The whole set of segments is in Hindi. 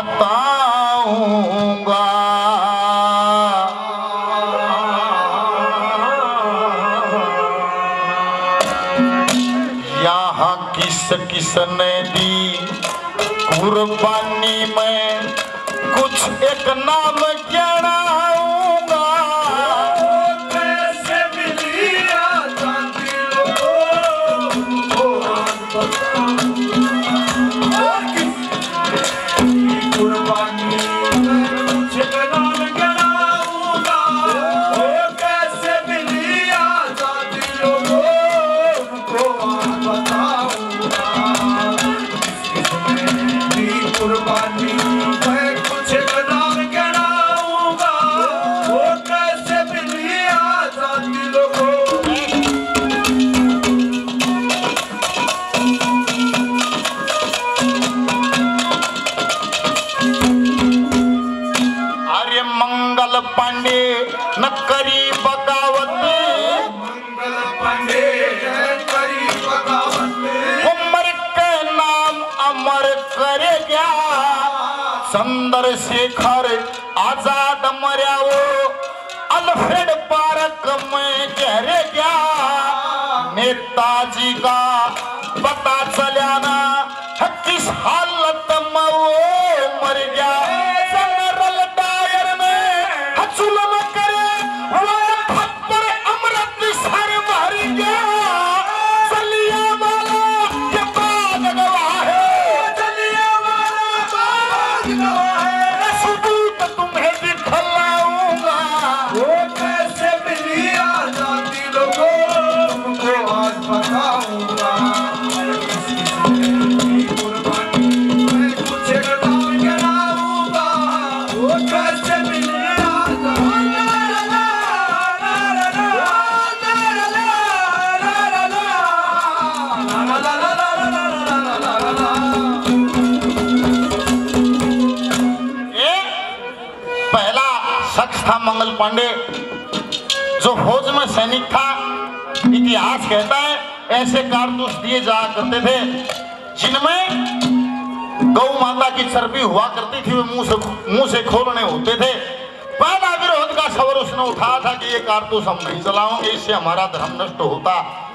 बताऊंगा। यहाँ किस किसने दी कुर्बानी में कुछ एक नाम गिनाऊंगा। कैसे मिली आजादी लोगों को कुर्बानी में कुछ एक नाम गिनाऊंगा। कैसे मिली आजादी लोगों को बताऊंगा। कुर्बानी मैं कुछ एक नाम गिनाऊंगा। वो कैसे मिली आजादी लोगों। अरे मंगल पांडे न करी बगावत। मंगल पांडे करी बगावत। उमर के नाम अमर करे गया। चंद्रशेखर आजाद मरिया वो अल्फ्रेड पार्क में गहरे गया। नेताजी का पता चला ना किस हालत में वो मर गया। जनरल डायर में जुल्म करे वो थप्पड़ अमृतसर भर गया। जलियांवाला के बाद गवाह है। जलियांवाला बाग गवाह है। सबूत तुम्हें दिखलाऊंगा। वो कैसे मिली आजादी लोगों को आज बताऊंगा। कुर्बानी मैं कुछ एक नाम गिनाऊंगा। वो कैसे मिली पहला शख्स था मंगल पांडे जो फौज में सैनिक था। इतिहास कहता है ऐसे कारतूस दिए जाया करते थे जिनमें गौ माता की चर्बी हुआ करती थी। वे मुंह से खोलने होते थे। पहला विरोध का सवाल उसने उठाया था कि ये कारतूस हम नहीं चलाओगे, इससे हमारा धर्म नष्ट होता।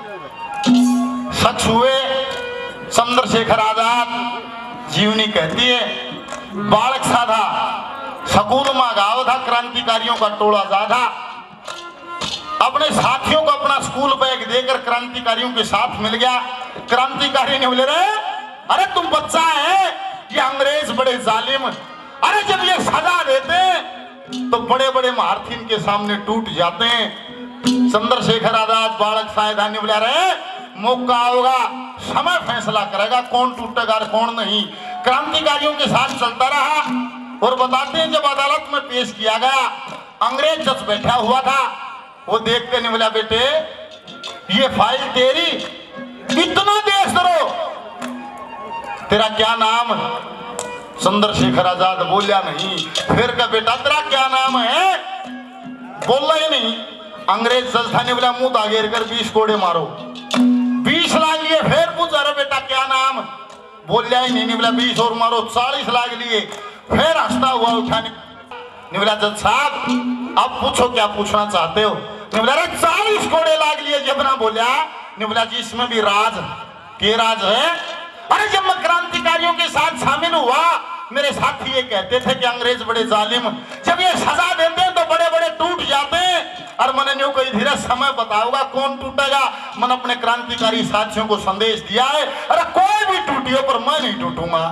शख्स हुए चंद्रशेखर आजाद। जीवनी कहती है बालक सा था, स्कूल में गाँव था, क्रांतिकारियों का टोला जा था। अपने साथियों को अपना स्कूल बैग देकर क्रांतिकारियों के साथ मिल गया। क्रांतिकारी ने बोले रे अरे तुम बच्चा है, ये अंग्रेज बड़े जालिम, अरे जब ये सजा देते तो बड़े बड़े महारथी इनके सामने टूट जाते हैं। चंद्रशेखर आजाद बालक सावधानी बोला रहे मौका होगा, समय फैसला करेगा कौन टूटेगा और कौन नहीं। क्रांतिकारियों के साथ चलता रहा और बताते हैं जब अदालत में पेश किया गया अंग्रेज जज बैठा हुआ था। वो देख के नहीं बोला बेटे ये फाइल तेरी, इतना देशद्रोह, तेरा क्या नाम? चंद्रशेखर आजाद बोलिया नहीं। फिर का बेटा तेरा क्या नाम है? बोला ही नहीं। अंग्रेज जज था ने बोला मुंह दागेर कर 20 कोड़े मारो। 20 लाख लिए। फिर पूछा अरे बेटा क्या नाम? बोलिया ही नहीं। बोला 20 और मारो, 40 लाख लिए। फिर हंसता हुआ उठाने बोला जज साहब अब पूछो क्या पूछना चाहते हो? बोला 40 कोड़े लाग लिए जब ना बोलिया। बोला जी इसमें भी राज के राज है। अरे जब मैं क्रांतिकारियों के साथ शामिल हुआ मेरे साथी ये कहते थे कि अंग्रेज बड़े जालिम, जब ये सजा देते हैं तो बड़े बड़े टूट जाते हैं। और मैंने न्यू कोई धीरे समय बताऊंगा कौन टूटेगा। मैंने अपने क्रांतिकारी साथियों को संदेश दिया है अरे कोई भी टूटियो पर मैं नहीं टूटूंगा।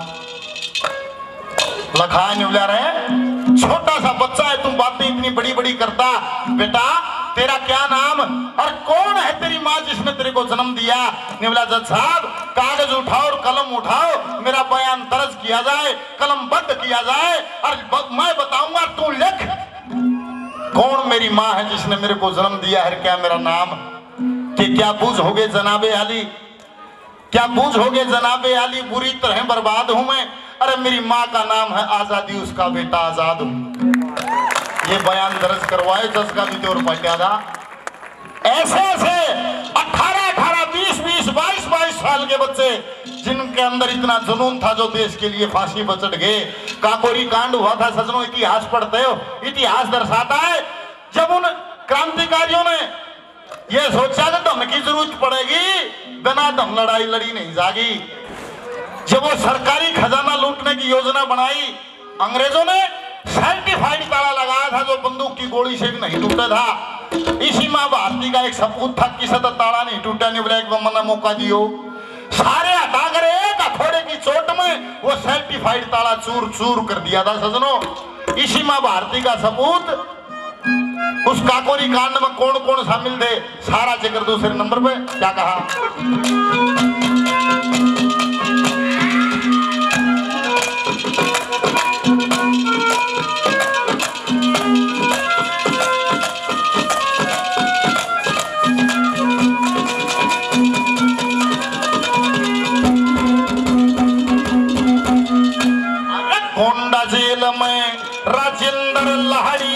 लखाए नहीं बुला रहे छोटा सा बच्चा है, तुम बातें इतनी बड़ी बड़ी करता। बेटा तेरा क्या नाम और कौन है तेरी माँ जिसने तेरे को जन्म दिया? बोला जज साहब कागज उठाओ और कलम उठाओ, मेरा बयान दर्ज किया जाए, कलमबद्ध किया जाए और मैं बताऊंगा तू लिख कौन मेरी माँ है जिसने मेरे को जन्म दिया है, क्या मेरा नाम? कि क्या बूझोगे जनाबे आली, क्या बूझोगे जनाबे आली, बुरी तरह बर्बाद हूं मैं। अरे मेरी माँ का नाम है आजादी, उसका बेटा आजाद हूं। ये बयान दर्ज करवाए जज का भी जोर पटा था। ऐसे ऐसे 18-18, 20-20, 22-22 साल के बच्चे जिनके अंदर इतना जुनून था जो देश के लिए फांसी पर चढ़ गए। काकोरी कांड हुआ था सजनों, इतिहास पढ़ते हो, इतिहास दर्शाता है जब उन क्रांतिकारियों ने यह सोचा कि धन की जरूरत पड़ेगी, बिना धन लड़ाई लड़ी नहीं जागी। जब वो सरकारी खजाना लूटने की योजना बनाई, अंग्रेजों ने सर्टिफाइड ताला लगाया था जो बंदूक की गोली से भी नहीं टूटा था। इसी माँ भारती का एक सपूत था कि सदा ताला नहीं टूटा, नहीं ब्लैक मना मौका दियो, सारे हटा कर एक हथौड़े की चोट में वो सर्टिफाइड ताला चूर चूर कर दिया था सजनों। इसी माँ भारती का सपूत उस काकोरी कांड में कौन कौन शामिल थे, सारा जिक्र दूसरे नंबर पे क्या कहा। गोंडा जेल में राजेंद्र लाहिड़ी,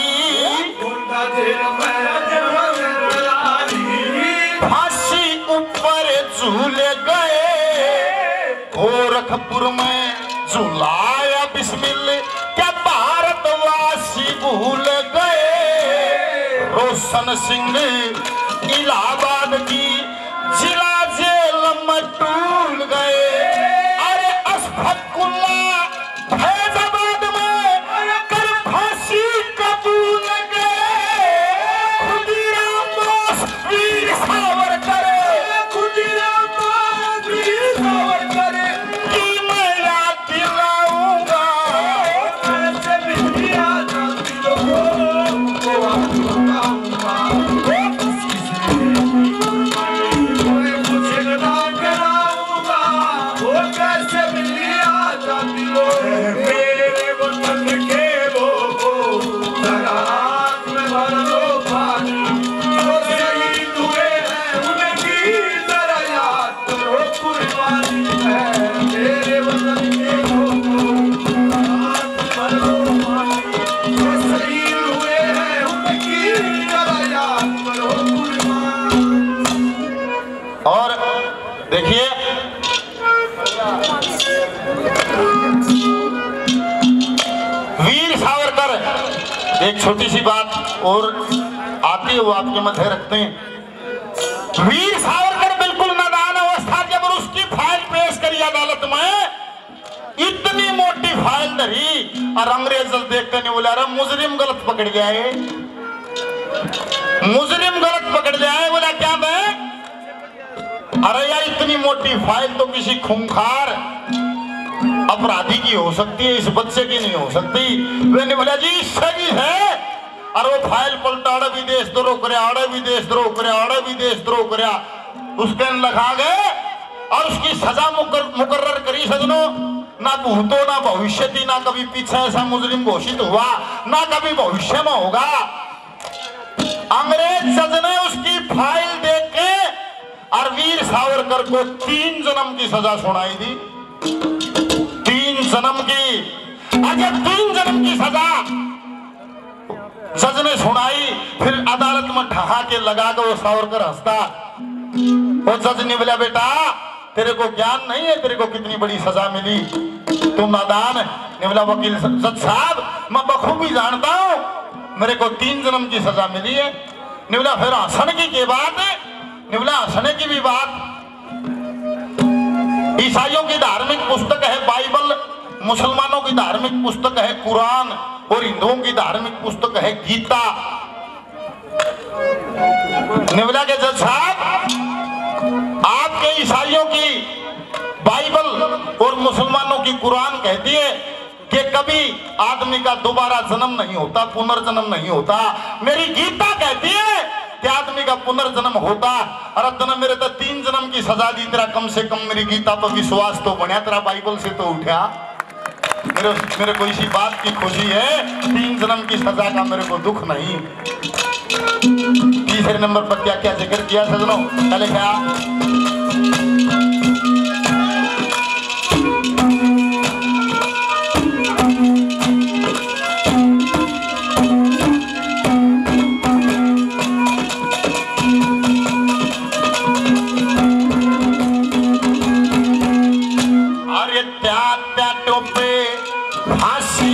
फांसी ऊपर झूले गए, गोरखपुर में झूलाया बिस्मिल क्या भारतवासी भूल गए। रोशन सिंह इलाहाबाद की जिला जेल में टूल गए। अरे अशफाकुल्ला फैजाबाद में कर फांसी कबूल गए। खुदीराम बोस वीर सावरकर, खुदीराम बोस वीर सावरकर की मैं याद दिलाऊंगा। ऐसे भी आजादी एक छोटी सी बात और आती है वो आपके मध्य रखते हैं। वीर सावरकर बिल्कुल नादान अवस्था जब उसकी फाइल पेश करी अदालत में, इतनी मोटी फाइल धरी और अंग्रेज देख कर नहीं बोला अरे मुजरिम गलत पकड़ गया है, मुजरिम गलत पकड़ गया है। बोला क्या मैं, अरे यार इतनी मोटी फाइल तो किसी खूंखार अपराधी की हो सकती है, इस बच्चे की नहीं हो सकती। मैंने बोला जी सही है। और वो फाइल पलटा, आड़े विदेश द्रोह करे, आड़े विदेश द्रोह करे, आड़े विदेश द्रोह करे, उसके लखा गए और उसकी सजा मुकर्रर करी सजनों। ना भूतो ना भविष्य थी, ना कभी पीछे ऐसा मुजरिम घोषित हुआ, ना कभी भविष्य में होगा। अंग्रेज जज ने उसकी फाइल देख के और वीर सावरकर को 3 जन्म की सजा सुनाई दी। 3 जन्म की, अगर 3 जन्म की सजा जज ने सुनाई, फिर अदालत में ठहाके लगा कर वो सावरकर हंसता। वो जज ने बोला बेटा तेरे को ज्ञान नहीं है, तेरे को कितनी बड़ी सजा मिली, तुम नादान। ने बोला वकील जज साहब मैं बखूबी जानता हूँ, मेरे को 3 जन्म की सजा मिली है। ने बोला फिर हंसने की बात है, ने बोला हंसने की भी बात। ईसाइयों की धार्मिक पुस्तक है बाइबल, मुसलमानों की धार्मिक पुस्तक है कुरान और हिंदुओं की धार्मिक पुस्तक है गीता। निवला के जज साहब आपके ईसाइयों की बाइबल और मुसलमानों की कुरान कहती है कि कभी आदमी का दोबारा जन्म नहीं होता, पुनर्जन्म नहीं होता। मेरी गीता कहती है कि आदमी का पुनर्जन्म होता। अरे तने मेरे तो 3 जन्म की सजा दी, तेरा कम से कम मेरी गीता पर विश्वास तो बढ़िया, तेरा बाइबल से तो उठा। मेरे को इसी बात की खुशी है, 3 जन्म की सजा का मेरे को दुख नहीं। तीसरे नंबर पर क्या क्या जिक्र किया सजनों, पहले क्या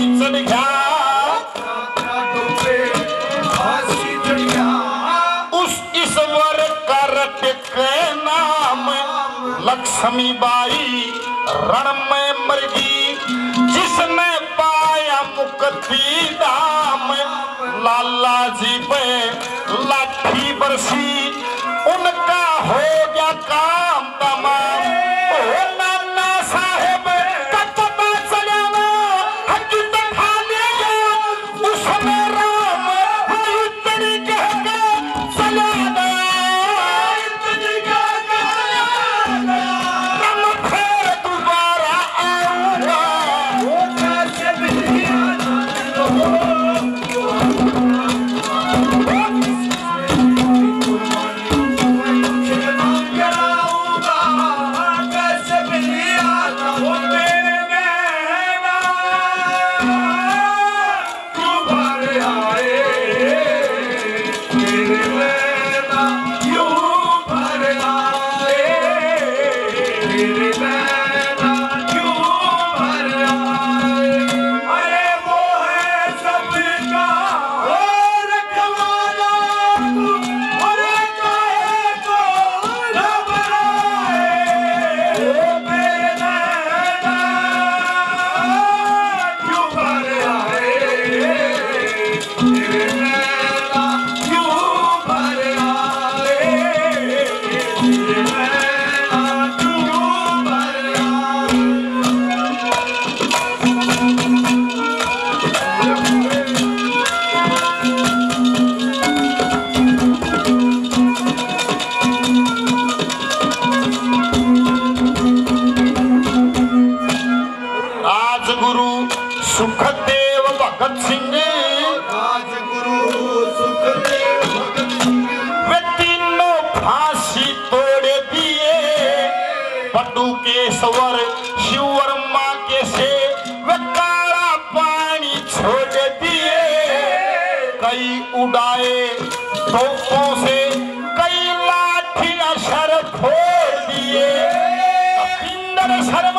चढ़ गया उस ईश्वर करट के नाम लक्ष्मी बाई रण में मर गई जिसने पाया मुक्ति धाम लाला जी पे लाठी बरसी उनका हो गया काम तमाम ओ नाना साहेब कब पता चला हकीकत खा लेगा उसमें राम इतनी कह के चला गया रम फिर दोबारा आऊंगा सुखदेव भगत सिंह वे तीनों फांसी तोड़ दिए पटू के स्वर शिववर्मा के से वे काला पानी छोड़ दिए कई उड़ाए तोपों से कई लाठी असर फोड़ दिए पिंडर सर